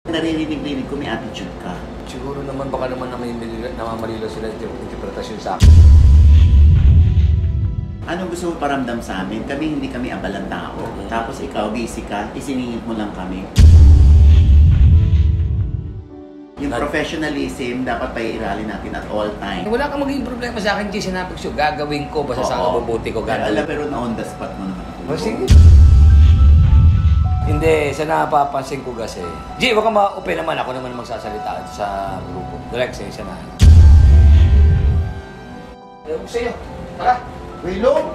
Naririnig ko may attitude ka. Siguro naman baka naman na may namamalilo sila interpretasyon sa akin. Anong gusto mo paramdam sa amin? Hindi kami abalang tao. Tapos ikaw, busy ka, isiningit mo lang kami. Yung professionalism, dapat paiiralin natin at all time. Wala kang maging problema sa akin, G. Sinabi ko, gagawin ko, basta sa kabubuti ko gagawin. Pero na on the spot mo naman ako. Sige. Hindi, sa napapansin ko kasi. G, wag kang ma-open naman. Ako naman magsasalita sa grupo. Direct sa na. Ewan ko sa'yo. Tara. Hello!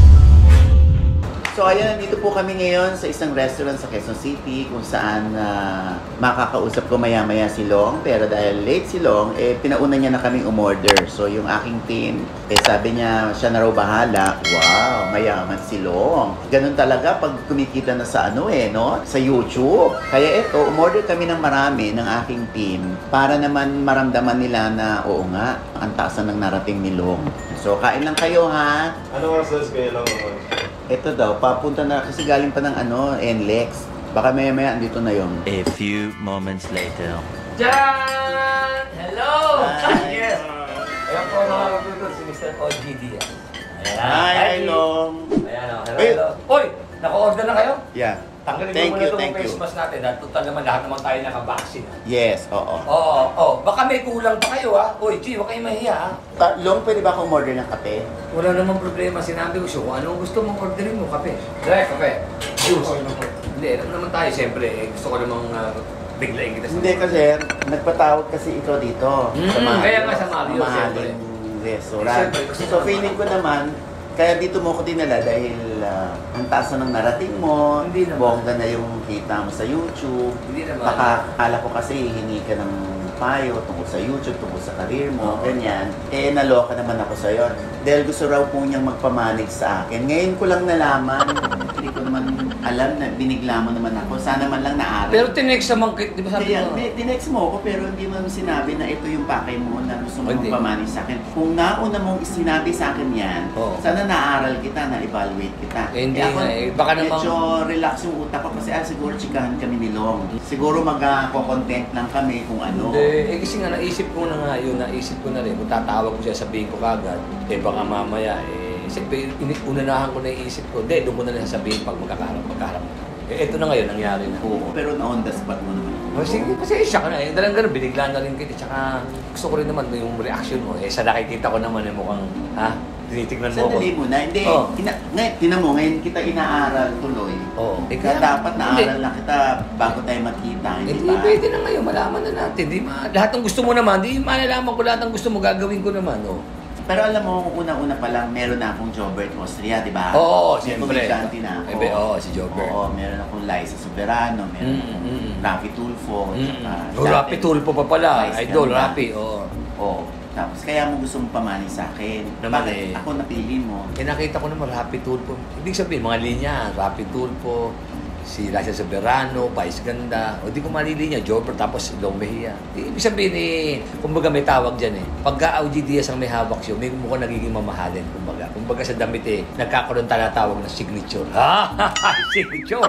So ayan, nandito po kami ngayon sa isang restaurant sa Quezon City kung saan makakausap ko maya-maya si Long. Pero dahil late si Long, pinauna niya na kaming umorder. So yung aking team, sabi niya siya na raw bahala. Wow, mayaman si Long. Ganun talaga pag kumikita na sa no? Sa YouTube. Kaya ito, umorder kami ng marami ng aking team para naman maramdaman nila na oo nga, ang taasan ng narating ni Long. So kain lang kayo ha. Ano oras kayo lang naman? Ito daw, papunta na kasi galing pa ng NLEX. Baka maya-maya andito na yon. A few moments later. Jan! Hello! Hi! Yes! Ayan po mga kapatid, si Mr. OGD. Hi, Long! Ayan o, hello. Uy! Naka-order na kayo? Yeah. Tanggalin Thank mo you, muna itong thank you. face mask natin. Dahil total naman lahat naman tayo naka-vaccine. Yes, oo. Oo. Baka may kulang pa kayo ha. Uy, G, huwag kayong mahiya ha. Long, pwede ba akong umorder ng kape? Wala namang problema. Sinabi ko siya kung anong gusto mong orderin mo, kape. Direct, kape. Juice. Hindi, alam naman tayo. Siyempre, gusto ko namang biglayin kita. Hindi kasi, nagpatawag kasi ito dito. Kaya nga sa Mario, siyempre. Restaurant. So, feeling ko naman, kaya dito mo ko dinala dahil ang taas na ng narating mo, Hindi naman. bongga na yung kita mo sa YouTube. Hindi naman. Baka akala ko kasi hingi ka ng payo tungkol sa YouTube, tungkol sa career mo, ganyan. Naloka naman ako sa'yo. Dahil gusto raw po niyang magpamanage sa akin. Ngayon ko lang nalaman, hindi ko naman alam na binigla mo naman ako. Sana man lang naaral. Pero tinext naman, di ba sabi Kaya, mo? tinext mo ako pero hindi mo sinabi na ito yung pakay mo na gusto mo Hindi. magpamanage sa akin. Kung nauna mong sinabi sa akin yan, sana naaral kita, na-evaluate kita. Hindi Kaya ako, nga baka namang... medyo relax yung utak ko kasi siguro chikahan kami ni Long. Siguro mag-content lang kami kung ano. Hindi, kasi nga naisip ko na nga yun, naisip ko na rin. Kung tatawag ko siya, sabihin ko kagad, baka mamaya, siyempre, unanahan ko na iisip ko, doon ko na rin sasabihin pag magkakaharap na. Ito na ngayon, nangyari na. Oo, pero na on the spot mo naman. Sige, kasi siya ka na. Dalang ganun, binigla na rin kita. Tsaka gusto ko rin naman yung reaction mo. Sa nakikita ko naman mukhang, tinitignan mo ako. Sandali muna. Hindi, tinan mo, ngayon kita inaaral tuloy. Oo. Kaya dapat naaral na kita bago tayo magkita, hindi ba? Pwede na ngayon, malaman na natin. Lahat ng gusto mo naman, malalaman ko lahat ng gusto mo, gagawin ko naman. Pero alam mo, una-una pa lang, meron na akong Jobert Austria, di ba? Oo, May siyempre. komedyante na ako. Oo, si Jobert. Oo, meron akong Liza Soberano, meron akong Rafi Tulfo, Rafi Tulfo pa pala, idol, Rafi, Oo. Tapos kaya mo gusto mong pamani sa akin. Bakit ako napili mo? Nakita ko naman, Rafi Tulfo. Ibig sabihin, mga linya, Rafi Tulfo, si Liza Soberano, Vice Ganda, o di ko malilinya, Jobber, tapos Long Mejia. Ibig sabihin kumbaga may tawag dyan Pagka OG Diaz ang may hawak siya, may mukhang nagiging mamahalin, kumbaga. Kumbaga sa damit nagkakaroon tinatawag na signature. Signature!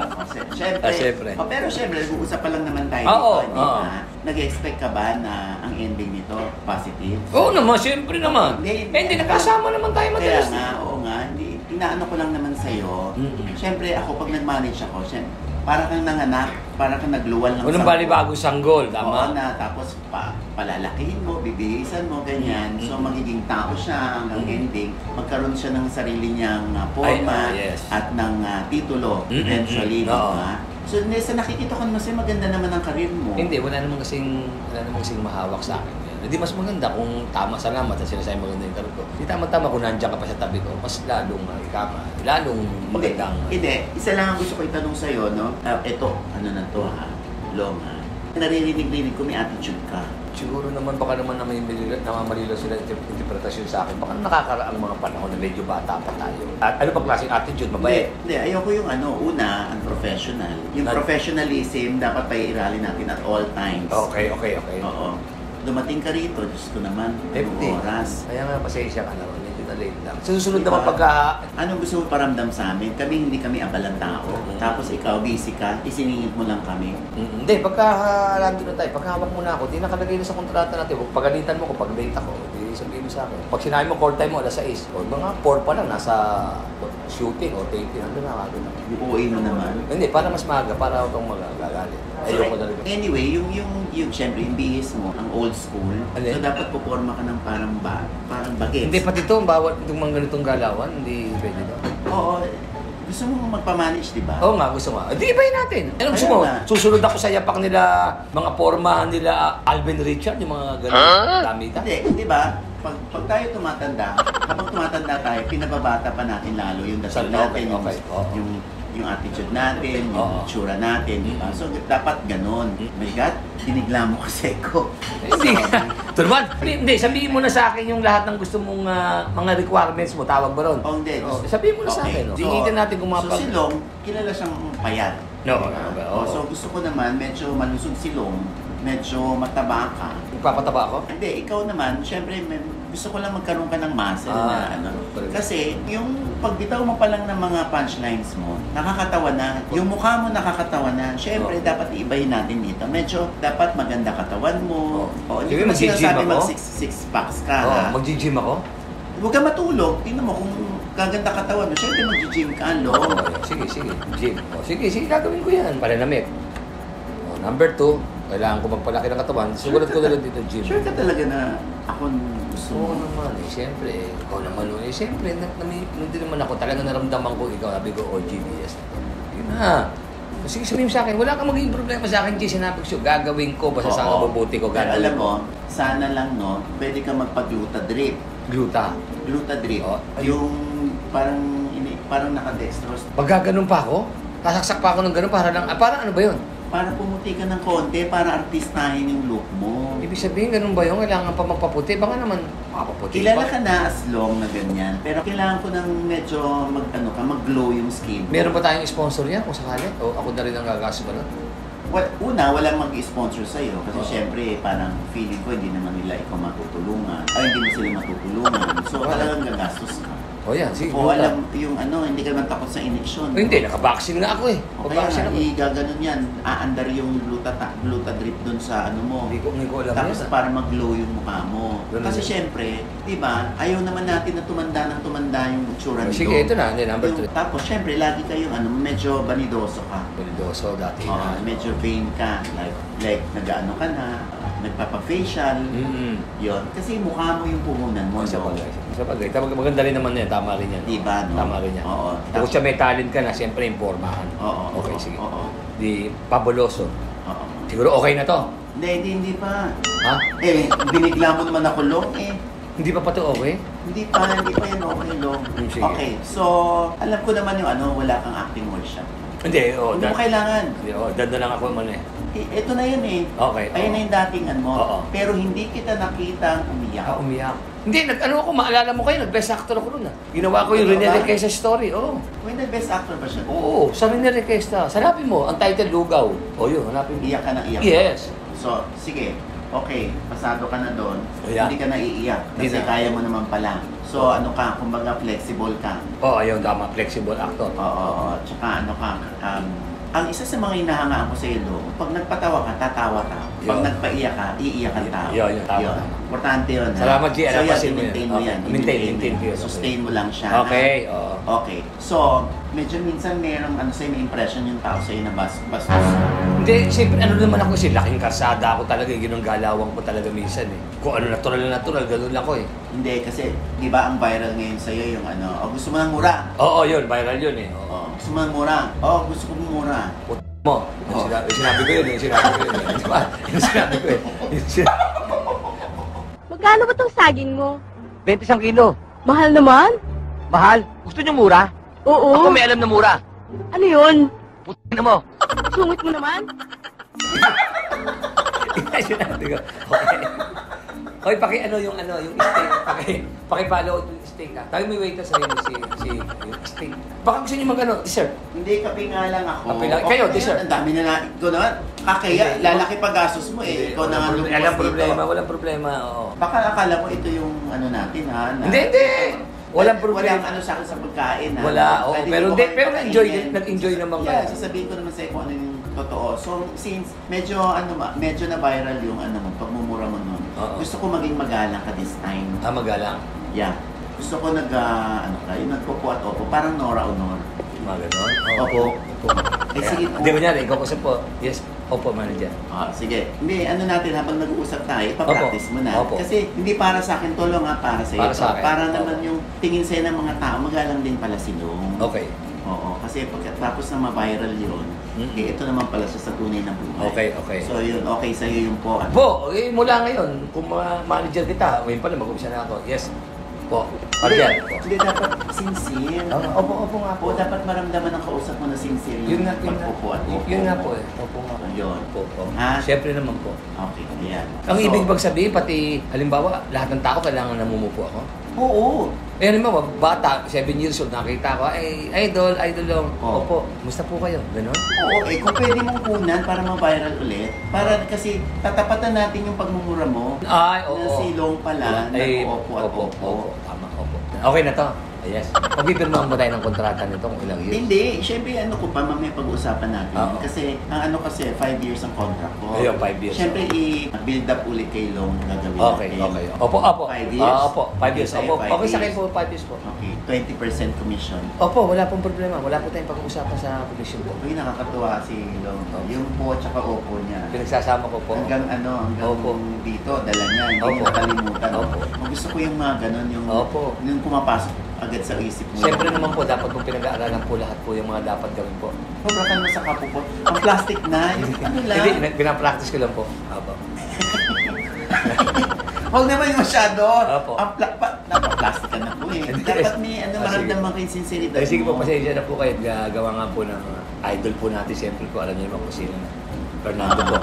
Siyempre. Pero siyempre, nag-uusap pa lang naman tayo dito, Nag-expect ka ba na ang ending nito positive? Oo naman, siyempre naman. Hindi, nakasama naman tayo madalas. Kaya nga, oo nga. Inaano ko lang naman sa'yo. Siyempre, ako pag nag-manage ako, para kang nanganak, para kang nagluwal ng Unang bagong sanggol, tama? Oo na, tapos palalakihin mo, bibihisan mo, ganyan. So, magiging tao siya hanggang ending. Magkaroon siya ng sarili niyang forma at ng titulo eventually. So, sa nakikita ko naman sa'yo, maganda naman ang karir mo. Hindi, wala namang kasing mahawak sa akin. Hindi mas maganda kung tama, salamat at sinasabi maganda yung karir ko. Hindi tama-tama kung nandiyan ka pa sa tabi ko, mas lalong lalong magandang. Hindi, isa lang ang gusto ko itanong sa'yo, no? Ito, ano na to Long Naririnig ko may attitude ka. Siguro naman baka naman na may namamalilo sila interpretasyon sa akin. Baka nakakaraang mga panahon na medyo bata pa tayo. At ano pa klaseng attitude? Mabait? Hindi, ayoko yung una, ang professional. Yung professionalism, dapat paiiralin natin at all times. Okay. Oo. Dumating ka rito, Diyos ko naman, anong oras. Kaya nga, pasensya ka naman. na late lang. Sa susunod naman pagka... Anong gusto mo paramdam sa amin? Kami hindi kami abalang tao. Tapos ikaw, busy ka, isiningit mo lang kami. Hindi, pagka nandun na tayo, pagka hawak mo na ako, di nakalagay na sa kontrata natin. Pagalitan mo ko, pag late ako, di sabihin mo sa akin. Pag sinabi mo call time mo, alas 6, o mga 4 pa lang, nasa shooting o taping, ano na, ano na. Uuwi mo naman. Hindi, para mas maaga, para ako itong magagalit. Ayoko na rin. Anyway, yung syempre, yung bihis mo, ang old school. Alin? So, dapat puporma ka ng parang bagets. Hindi, pati ito, bawat itong mga ganitong galawan, hindi pwede daw. Oo. Gusto mo magpamanage, di ba? Oo nga, gusto nga. Di ibahin natin. Ano gusto mo? Kaya nga. Susunod ako sa yapak nila, mga pormahan nila, Alvin Richard, yung mga ganun, damita. Hindi, di ba? Pag tayo tumatanda, habang tumatanda tayo, pinababata pa natin lalo yung dating natin, yung attitude natin, yung Oo. itsura natin, di ba? So, dapat ganun. My God, tinigla mo kasi ko. Hindi. Turban, hindi, sabihin mo na sa akin yung lahat ng gusto mong mga requirements mo, tawag ba ron? Oh, hindi. Sabihin mo na sa akin. So, Dingitin natin kung So, si Long, kilala siyang payat. No, Oh, so, gusto ko naman, medyo malusog si Long, medyo mataba ka. Magpapataba ako? Hindi, ikaw naman, syempre, gusto ko lang magkaroon ka ng muscle na ano. correct. Kasi, yung pagbitaw mo pa lang ng mga punchlines mo, nakakatawa na. Yung mukha mo nakakatawa na. Syempre, dapat iibahin natin dito. Medyo, dapat maganda katawan mo. Hindi Sige, ko na mag-gym sinasabi ako? mag-six packs ka, ha? Mag-gym ako? Huwag ka matulog. Tingnan mo kung gaganda katawan mo. Syempre, mag-gym ka, lo. Sige, gym. Sige, gagawin ko yan. Pananamit. Number 2, kailangan ko magpalaki ng katawan. Sulat ko na lang dito, gym. Sure ka talaga na ako gusto Oo mo. naman siyempre. Ikaw naman siyempre, hindi naman ako talaga naramdaman ko ikaw. Sabi ko, GBS. Yun na. Sige, sabihin mo sa akin, wala kang magiging problema sa akin, G. Sinabi ko siya, gagawin ko. Basta sa mabubuti ko, Pero gagawin alam ko. mo, sana lang, no, pwede ka magpa-gluta drip. Gluta. Gluta drip. Oh, Yung parang naka-dextrose. Pag gaganon pa ako, sasaksak pa ako ng ganon para lang, parang ano ba yun? Para pumuti ka ng konti, para artistahin yung look mo. Ibig sabihin, ganun ba yun? Kailangan pa magpaputi? Baka naman, makapaputi Kilala pa. ka na as long na ganyan, pero kailangan ko ng medyo mag-glow yung skin. Meron ba tayong sponsor yan kung sakali? O ako na rin ang gagastos ba nun? Una, walang mag-sponsor sa'yo kasi Oo. syempre parang feeling ko hindi naman nila ikaw matutulungan. Ay, hindi mo sila matutulungan. So talagang gagastos ka. O yan, sige. O alam, yung hindi ka naman takot sa injection. Hindi, nakabaksin nga ako eh. O kaya Nakabaksin nga, ako. gaganon yan. Aandar yung gluta drip dun sa ano mo. Hindi ko alam Tapos yan. para mag-glow yung mukha mo. Ganun Kasi yun. syempre, di ba, ayaw naman natin na tumanda yung itsura nito. Sige, ito na. Hindi, number 3. Tapos syempre, lagi kayong medyo banidoso ka. Bonidoso dati Oo, na. medyo vain ka. Like nag-ano ka na, nagpapa-facial. Yun. Kasi mukha mo yung puhunan mo. Sa no? bagay. Sa bagay. Maganda rin naman yan. Tama rin yan. Di ba, no? Tama rin yan. Oo. Kung siya may talent ka na, siyempre impormahan. Oo. Okay, oo, sige. Oo. Di pabuloso. Oo. Siguro okay na to. Hindi pa. Ha? Binigla mo naman ako, Long, Hindi pa to okay? Hindi pa yan okay, Long. Sige. Okay, so, alam ko naman yung wala kang acting workshop. Hindi, Hindi mo kailangan. danda lang ako man eh. Ito na yun eh. Okay. Ayun na yung datingan mo. Oo. Pero hindi kita nakita umiyak. Umiyak. Hindi, ako, maalala mo kayo, nag-best actor ako nun ah. Ginawa ko yung Rene Requesta story, oo. When the best actor ba siya? Oo, sa Rene Requesta. Hanapin mo, ang title Lugaw. O yun, hanapin mo. Iyak ka na iyak. Yes. So, sige. Okay, pasado ka na doon. Yeah. Hindi ka naiiyak Hindi kasi na. kaya mo naman pala. So, kumbaga flexible ka. Oo, ayun, tama, flexible actor. Oo. Tsaka ang isa sa mga hinahangaan ko sa iyo, pag nagpatawa ka, tatawa ka. Pag Yun. nagpaiyak ka, iiyak ang tao. Yun, tama. Importante yun. ha? Salamat, G. So, yan, Alapasin mo yan. i-maintain mo yan. Okay. Maintain ko yun. Sustain mo lang siya. Okay, ha? oo. Okay. So, medyo minsan merong sa'yo, may impression yung tao sa'yo na bastos. Hindi, siyempre, naman ako kasi laking karsada ako talaga, ginong galawang ko talaga minsan eh. Kung ano natural, ganun lang ko eh. Hindi, kasi, di ba ang viral ngayon sa'yo yung gusto mo ng mura. Oo, yun, viral yun eh. Oo. Gusto mo ng mura. Gusto ko ng mura. Put mo. Yung sinabi ko yun, yung sinabi ko yun. Di ba? Yung sinabi ko eh. Magkano ba tong saging mo? 21 kilo. Mahal naman? Mahal? Gusto niyo mura? Oo. Ako may alam na mura. Ano yun? Putin na mo. Sungit mo naman? Sinabi ko. Okay. Hoy, yung steak. Paki-follow yung steak ha. Tayo may waiter sa inyo yung steak. Baka gusto niyo dessert. Hindi, kape nga lang ako. Kape lang. Kayo, na dessert. yun. Ang dami na ikaw naman. Kakaya, Hindi. lalaki pa gastos mo eh. Ikaw na nga lumabas dito. Walang problema, oo. Baka akala mo ito yung natin ha. Hindi. Walang problema. Walang ano sa akin sa pagkain, ha? Wala, oo. Pwede Pero mo hindi, kami pero pakainin. nag-enjoy naman Yeah, kayo. sasabihin ko naman sa'yo kung ano yung totoo. So, since medyo na viral yung pagmumura mo nun, Oo. gusto ko maging magalang ka this time. Magalang. Yeah. Gusto ko yung nagpopo at opo, parang Nora Honor. Mga ganon. Opo. Opo. Eh, sige po. Hindi ko niya, ikaw kasi po. Yes, opo, manager. Sige. Hindi, natin habang nag-uusap tayo, ipapractice mo na. Opo. Kasi hindi para sa akin tulong, para sa iyo. Para sa akin. Para Opo. naman yung tingin sa'yo ng mga tao, magalang din pala si Long. Okay. Oo, kasi pagkatapos na ma-viral yun, ito naman pala siya sa tunay na buhay. Okay. So yun, okay sa'yo yung po. Po, mula ngayon, kung manager kita, ngayon pala, mag-umpisa na ako. Yes. Po. Arjan. Po. Hindi dapat sincere. Opo nga po. O dapat maramdaman ng kausap mo na sincere Yun yung nga, pagpupo at opo. Yun nga po eh. Opo nga po. Yun. Opo. Ha? Siyempre naman po. Okay, ayan. Ang So, ibig bang sabihin, pati halimbawa, lahat ng tao kailangan namumupo ako? Oo. Eh, halimbawa, bata, 7 years old, nakita ko, idol lang. Oo. Opo, musta po kayo? Ganon? Oo, kung pwede mong kunan para ma-viral ulit, para kasi tatapatan natin yung pagmumura mo Ay, na oo. silong pala, nag-opo at opo. Tama, opo. Okay na to. Yes. Pagpipirmahan ba tayo ng kontrata nito kung ilang years? Hindi, syempre mamaya pag-uusapan natin. Oo. Kasi, ang 5 years ang contract ko. Ayun, 5 years. Syempre, i-build up ulit kay Long gagawin Okay. natin. Opo. 5 years. Opo, 5 years. Sa'yo, Opo. 5 Okay sa akin years. po, 5 years po. Okay, 20% commission. Opo, wala pong problema. Wala po tayong pag-uusapan sa commission po. Uy, nakakatuwa si Long. Yung po at saka opo niya. Pinagsasama ko po. Hanggang Opo. dito, dala niya. Hindi Opo. niya nakalimutan. Opo. Gusto ko yung mga ganun, Opo. yung pumapasok agad sa isip mo. Siyempre naman po, dapat po pinag-aaralan po lahat po yung mga dapat gawin po. Sobrakan mo sa kapo po. Ang plastic na, yung ano lang. Hindi, pinapractice ko lang po. Opo. Huwag naman yung masyado. Opo. Ang plastic ka na po eh. Hindi. Dapat may Sige. maramdaman kayong sinceridad Sige po, mo. pasensya na po kayo. Gawa nga po ng idol po natin. Siyempre po, alam niyo naman kung sino na. Fernando po.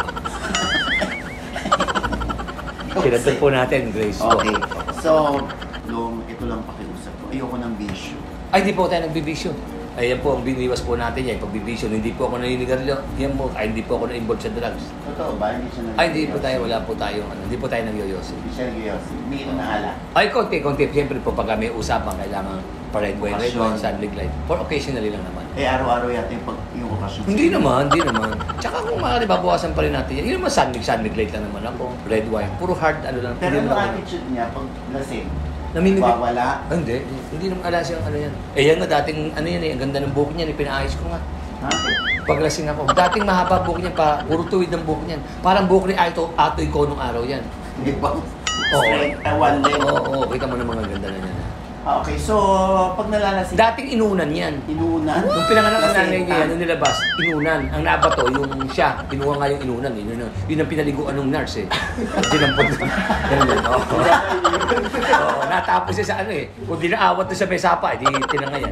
Sinadol po natin, Grace po. Okay. So, Long, ito lang pakiusap ko. Ayoko ng bisyo. Ay, hindi po tayo nagbibisyo. Ayan po, ang biniwas po natin yan, pagbibisyo. Hindi po ako naninigarilyo. Yan po, ay hindi po ako na-involved sa drugs. Totoo ba? Hindi siya Ay, hindi po tayo, wala po tayo, hindi po tayo nagyoyosi. Hindi siya nag-iossi. Hindi ito na ala. Ay, konti. Siyempre po, pag may usapan, kailangan pa-red wine, Okasyon. sunlig light. For occasionally lang naman. Eh, araw-araw yata yung okasyon. Hindi naman. Tsaka kung maaari, babawasan pa rin natin yan. Yun naman, sunlig light lang naman ako. Red wine. Puro hard, ano lang. Pero hindi yung naman- attitude niya, pag lasing, Namimigay. wawala. Ah, hindi naman alas yung ano yan. Eh yan nga, dating ano yan eh, ang ganda ng buhok niyan, pinaayos ko nga. Ha? Paglasing ako. Dating mahaba buhok niyan, puro tuwid ang buhok niyan. Parang buhok ni Atoy ko nung araw yan. Di ba? Oo. Straight, one leg. Oo, kita mo naman ang ganda na yan. Okay, so, pag nalalasing, Dating inunan yan. inuunan. Nung pinanganak ng Lasing nanay niya ka. yan, nung nilabas, inunan. Ang nabato, yung siya, kinuha nga yung inunan. Yun ang pinaliguan ng nurse eh. At dinampot. Ganun. Oo, natapos siya sa ano eh. Kung di naawat doon sa may sapa, di tinanga yan.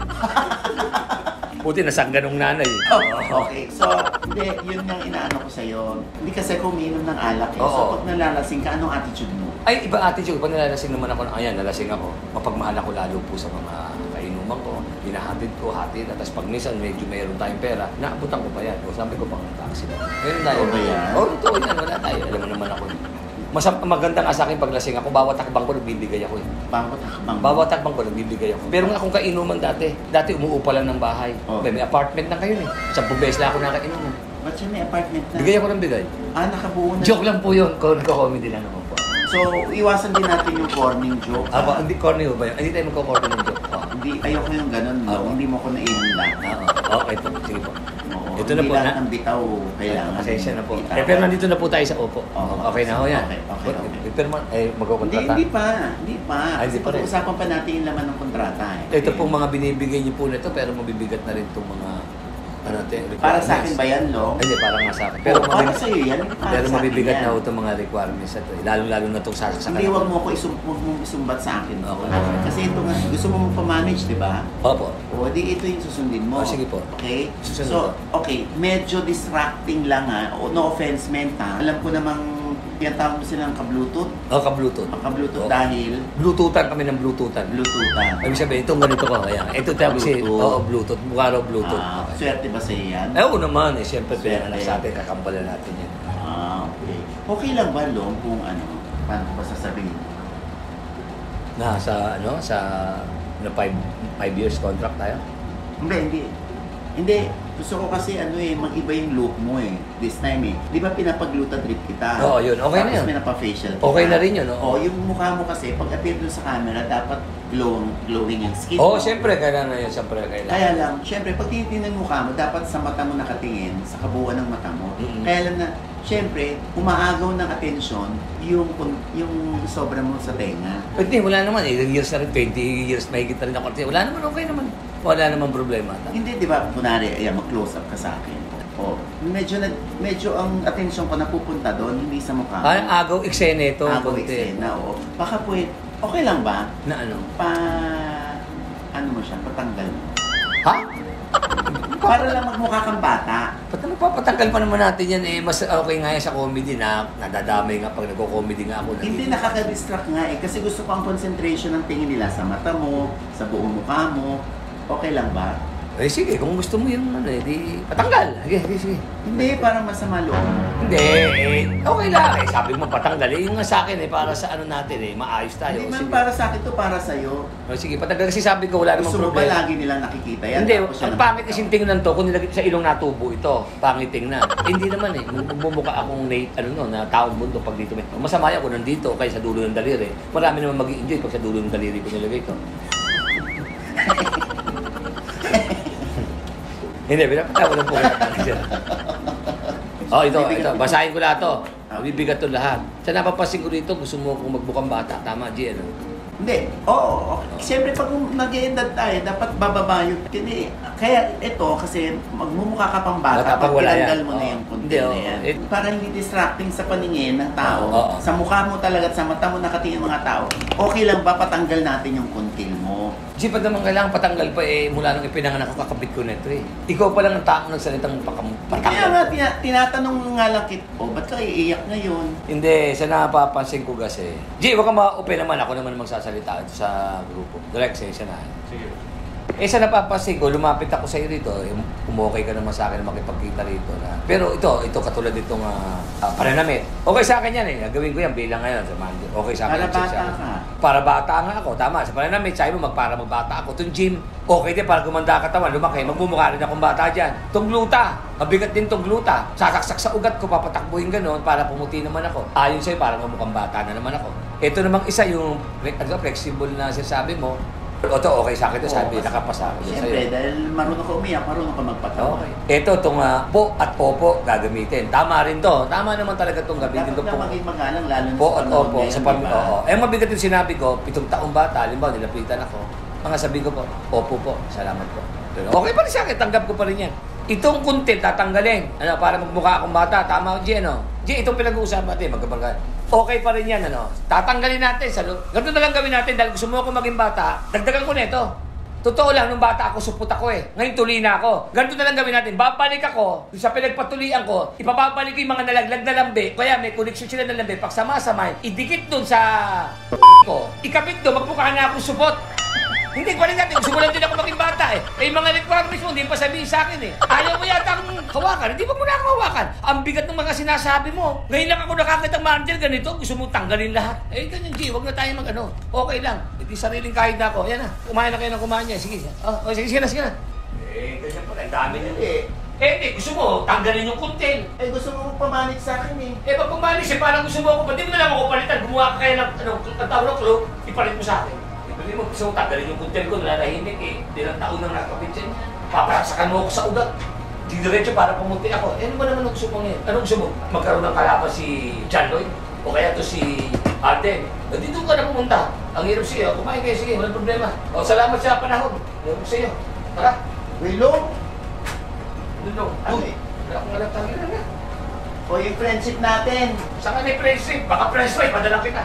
Buti nasangga nung nanay. Oh, okay, so, hindi, yun yung inaano ko sa'yo. Hindi kasi kung umiinom ng alak eh. So, Oo. pag nalalasing ka, anong attitude mo? Ay, iba attitude. Pag nalasing naman ako, ayan, nalasing ako. Mapagmahal ako lalo po sa mga kainuman ko. Hinahatid ko, hatid. At tapos pag minsan medyo mayroon tayong pera, naabutan ko pa yan. O sabi ko pang taxi. Ngayon tayo. Oo ba yan? Oo, totoo yan. Wala tayo. Alam mo naman ako. Maganda nga sa akin paglasing ako, bawat takbang ko nagbibigay ako eh. Bawat takbang ko nagbibigay ako. Pero nga kung kainuman dati umuupa lang ng bahay. Oh. May apartment lang kayo eh. 10 beses lang ako nakainuman. Ba't siya may apartment na? Bigay ako ng bigay. Nakabuo na. Joke lang po yun. Nagko-comedy lang naman po. So, iwasan din natin yung corning joke. Aba, hindi corny ba yun? Hindi tayo magko-corny ng joke. Hindi, ayoko yung ganun, no? Oo. Hindi mo ko naihanda. Okay po. Sige po. Oo. Ito na Hindi po lahat na. ng bitaw kailangan. Pasensya na po. Bitaw. Pero nandito na po tayo sa Opo. Oo. Okay na ho yan. Okay. Pero magkukontrata. Hindi pa. Hindi pa. Ay, Kasi hindi pa rin. pag-uusapan pa natin yung laman ng kontrata eh. Ito pong mga binibigay niyo po nito pero mabibigat na rin itong mga Para sa akin ba yan, Long? Hindi, parang nga sa akin. Pero para sa iyo yan. Para Pero sa akin mabibigat yan. na ho itong mga requirements ito. Lalo-lalo na itong sasaksakan. Hindi, wag mo ko isumbat sa akin. Okay. Kasi ito nga, gusto mo magpa-manage, di ba? Opo. O, di ito yung susundin mo. Sige po. Okay? Susunod So, po. okay, medyo distracting lang ha. No offense meant ha. Alam ko namang tinatawag mo silang ka-Bluetooth. Ka-Bluetooth. Ka-Bluetooth Oo. dahil Bluetoothan kami ng Bluetoothan. Bluetoothan. Ibig sabihin, itong ganito ko. Ayan. Ito tawag kasi, Bluetooth. oo, Bluetooth. Mukha raw Bluetooth. Okay. Swerte ba sa yan? Oo naman eh. Siyempre, Swerte. pinanganak sa atin, kakambalan natin yan. Okay. Okay lang ba, Long, kung paano ko ba sasabihin? Sa Na 5 years contract tayo? Hindi. Gusto ko kasi mag-iba yung look mo this time Di ba pinapagluta drip kita? Oo, yun. Okay na yun. Tapos pinapa-facial kita. Okay na rin yun, Oo, yung mukha mo kasi, pag appear dun sa camera, dapat glowing yung skin Oo, mo. siyempre, kailangan yun. Kaya lang, siyempre, pag tinitingnan mo mukha mo, dapat sa mata mo nakatingin, sa kabuuan ng mata mo. Mm-hmm. Kaya lang na, siyempre, umaagaw ng atensyon yung sobra mo sa tenga. Hindi, wala naman. Ilang years na rin, 20 years, mahigit na rin ako. Wala naman, okay naman. Wala naman problema. Hindi, di ba, kunwari, mag-close up ka sa akin. Medyo ang atensyon ko napupunta doon, hindi sa mukha mo. Agaw eksena ito. Agaw eksena, oo. Baka okay lang ba? Na ano? Ano mo siya, patanggal mo. Ha? Para lang magmukha kang bata. Ba't naman papatanggal pa naman natin yan Mas okay nga yan sa comedy na nadadamay nga pag nagko-comedy nga ako. Hindi nakaka-distract nga kasi gusto ko ang concentration ng tingin nila sa mata mo, sa buong mukha mo. Okay lang ba? Sige, kung gusto mo yung di patanggal. Sige. Hindi, parang masama loob. Hindi, okay lang. Sabi mo patanggal. Yung nga sa akin para sa ano natin maayos tayo. Hindi man Sige. para sa akin to, para sa'yo. Sige, patanggal kasi sabi ko wala namang Gusto mo ba problema. lagi nilang nakikita yan? Hindi, Tapos ang pangit kasing tingnan to, kung nilagay sa ilong natubo ito, pangit tingnan. Hindi naman Magmumukha akong na taong mundo pag dito. Masama yan kung nandito, kaya sa dulo ng daliri. Marami naman mag-i-enjoy pag sa dulo ng daliri ko nilagay ito. Hindi, pinapatawa lang po kaya. Ito. Basahin ko lahat to. Bibigat to lahat. Sa napapansin ko rito, gusto mo kung magbukang bata. Tama, G, Hindi. Oo. Siyempre, pag nag-i-edad tayo, dapat bababa yun. Kaya ito, kasi magmumukha ka pang bata pag tinanggal mo na yung content na yan. Para hindi distracting sa paningin ng tao, sa mukha mo talaga at sa mata mo nakatingin mga tao, okay lang ba patanggal natin yung contil mo? G, ba't naman kailangan patanggal pa mula nung ipinanganak ako, kakabit ko nito Ikaw pa lang ang taong nagsalitang patanggal. Kaya nga, tinatanong nga lang ba't ka iiyak ngayon? Hindi, sa napapansin ko kasi. G, wag kang ma-open naman. Ako naman magsasalita ito sa grupo. Direct, siya na. Sige. Sa napapansin ko, lumapit ako sa iyo rito. Umokay ka naman sa akin na makipagkita rito. Pero ito katulad itong pananamit. Okay sa akin yan Gagawin ko yan bilang ngayon sa Monday. Okay sa akin. Para bata ka. Para bata nga ako. Tama. Sa pananamit, sabi mo, para magbata ako. Itong gym, okay din para gumanda katawan. Lumaki. Magmumukha rin akong bata dyan. Itong gluta. Mabigat din itong gluta. Sasaksak sa ugat ko, papatakbuhin gano'n para pumuti naman ako. Ayon sa'yo, para mamukhang bata na naman ako. Ito namang isa, yung flexible na sinasabi mo. Ito, okay sa akin ito, sabi, nakapasa ako sa'yo. Siyempre, dahil marunong ka umiyak, marunong ka magpatawa. Okay. Ito, itong po at opo gagamitin. Tama rin to. Tama naman talaga itong gamitin Dapat to na maging magalang, lalo na po sa at panahon opo. ngayon, Sa diba? mabigat yung sinabi ko, 7 taong bata, halimbawa, nilapitan ako. Mga sabi ko po, opo po, salamat po. Okay pa rin sa akin, tanggap ko pa rin yan. Itong content, tatanggalin. Para magmukha akong bata. Tama, G, itong pinag-uusapan natin, magkabarga. Okay pa rin yan, Tatanggalin natin sa ganito na lang gawin natin dahil gusto mo ako maging bata, dagdagan ko nito. Totoo lang, nung bata ako, supot ako Ngayon tuli na ako. Ganito na lang gawin natin. Babalik ako sa pinagpatulian ko, ipababalik ko yung mga nalaglag na lambe. Kaya may connection sila na lambe. Pag sama-samay, idikit dun sa ko. Ikabit doon, magmukha na akong supot. Hindi ko rin natin. Gusto mo lang din ako maging bata yung mga requirements mo, hindi pa sabihin sa akin Ayaw mo yata akong hawakan. Hindi ba mo na akong hawakan? Ang bigat ng mga sinasabi mo. Ngayon lang ako nakakita ng manager ganito. Gusto mo tanggalin lahat. Ganyan, G. Huwag na tayo Okay lang. Hindi sariling kahit na ako. Yan na. Kumain na kayo ng kumain niya. Sige. Sige na. Ganyan pala. Ang dami niya. Hindi. Gusto mo tanggalin yung content. Gusto mo pumanit sa akin Pag pumanis parang gusto mo ako. Ba't di mo na lang ako palitan? Gumawa ka kayo ng tawag ng clue. Ipalit mo sa akin. Hindi mo gusto mo tanggalin yung content ko, nalalahimik Ilang taon nang nakapitsin. Paparasakan mo ako sa ugat. Didiretso para pumunti ako. Ano ba naman ang gusto mo ngayon? Anong gusto mo? Magkaroon ng kalaban si John Lloyd? O kaya to si Arden? Dito ka na pumunta. Ang hirap siya. Kumain kayo, sige, walang problema. Salamat sa panahon. Hirap sa iyo. Tara. Willow? Lulong. Wala akong alam tangin na nga. Yung friendship natin. Saan ka na yung friendship? Baka friendship, padala kita.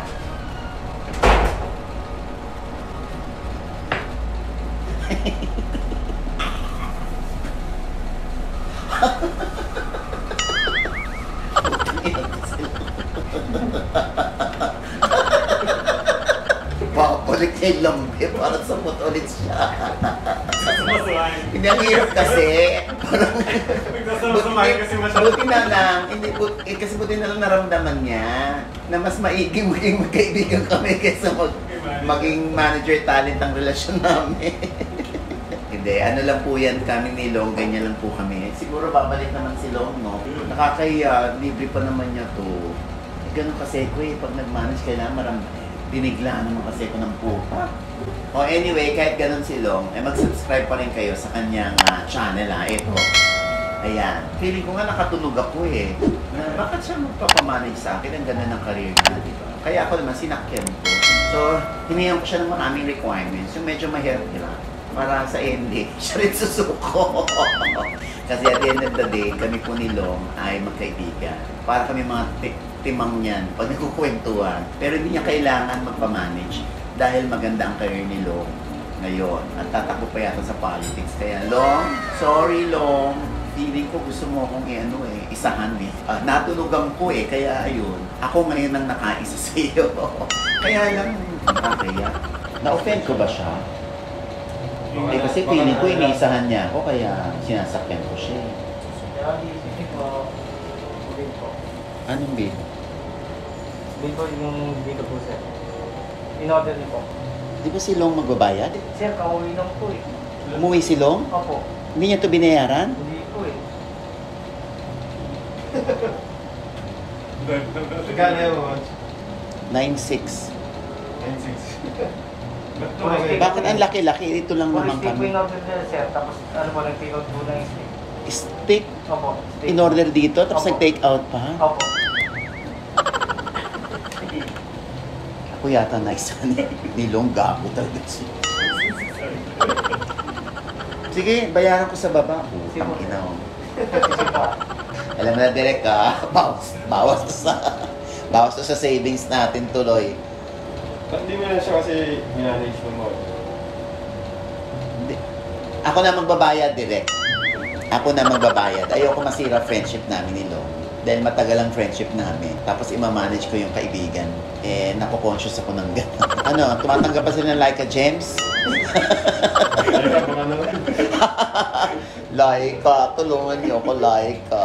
Papalit niya yung lambi para samot ulit siya. Sumasamahin. Hindi, ang hirap kasi. Sumasamahin kasi masyado. Buti na lang, kasi buti na lang naramdaman niya na mas maiging maging magkaibigan kami kaysa maging manager talent ang relasyon namin. Hindi, ano lang po yan kami ni Long, ganyan lang po kami. Siguro babalik naman si Long, no? Nakakahiya, libre pa naman niya to. Ganun kasi ko pag nag-manage kailangan biniglaan naman kasi ko ng pupa. O anyway, kahit ganun si Long, mag-subscribe pa rin kayo sa kanyang channel ito. Ayan. Feeling ko nga nakatunog ako bakit siya magpapamanage sa akin? Ang ganda ng career niya, di ba? Kaya ako naman sinakyan ko. So, hinihan ko siya ng maraming requirements. Yung medyo mahirap nila. Para sa ending, siya rin susuko. Kasi at the end of the day, kami po ni Long ay magkaibigan. Para kami mga timang niyan pag nagkukwentuhan. Pero hindi niya kailangan magpamanage dahil maganda ang career ni Long ngayon. At tatakbo pa yata sa politics. Kaya Long, sorry Long. Feeling ko gusto mo akong isahan natunugan ko kaya ayun. Ako ngayon ang nakaisa sa iyo. Kaya lang, nakakaya. Na-offend ko ba siya? Kasi feeling ko iniisahan niya ako kaya sinasakyan ko siya. Anong bill? Bill po yung dito po, sir. In-order niyo po. Di ba si Long magbabayad? Sir, kauwi lang po Umuwi si Long? Opo. Hindi niya ito binayaran? Hindi po Kaya mo, 9.6. 9.6. Bakit ang laki-laki? Ito lang Puro naman steak po kami. in-order nila, sir. Tapos, nag-take out po ng steak. Steak Opo, steak. in order dito, tapos Opo. nag-take out pa? Opo. Ako yata na isa ni Long gago talaga siya. Sige, bayaran ko sa baba. Sige. Putang ina ko. Sige po. Alam mo na direct bawas to sa savings natin tuloy. Ba't di mo na siya kasi minanage mo? Hindi. Ako na magbabayad direct. Ako na magbabayad. Ayoko masira friendship namin ni Long. Dahil matagal ang friendship namin. Tapos ima-manage ko yung kaibigan. Napo-conscious ako ng gano'n. Ano, tumatanggap pa sila ng Laika James? Laika, tulungan niyo ako, Laika.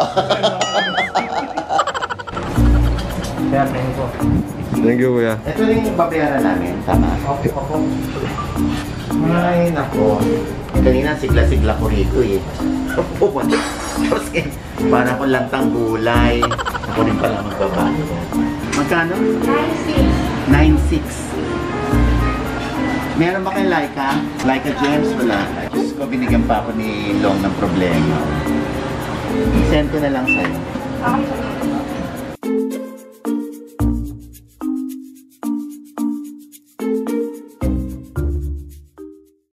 Sir, thank you po. Thank you, kuya. Ito rin yung babayaran namin, tama? Opo. Ay, nako. Kanina sigla-sigla ko rito Pumunta. Tapos para akong lantang gulay. Ako rin pala magbabago. Magkano? 9.6. Meron ba kayong Laika? Laika James? Wala. Diyos ko, binigyan pa ako ni Long ng problema. Send ko na lang sa'yo.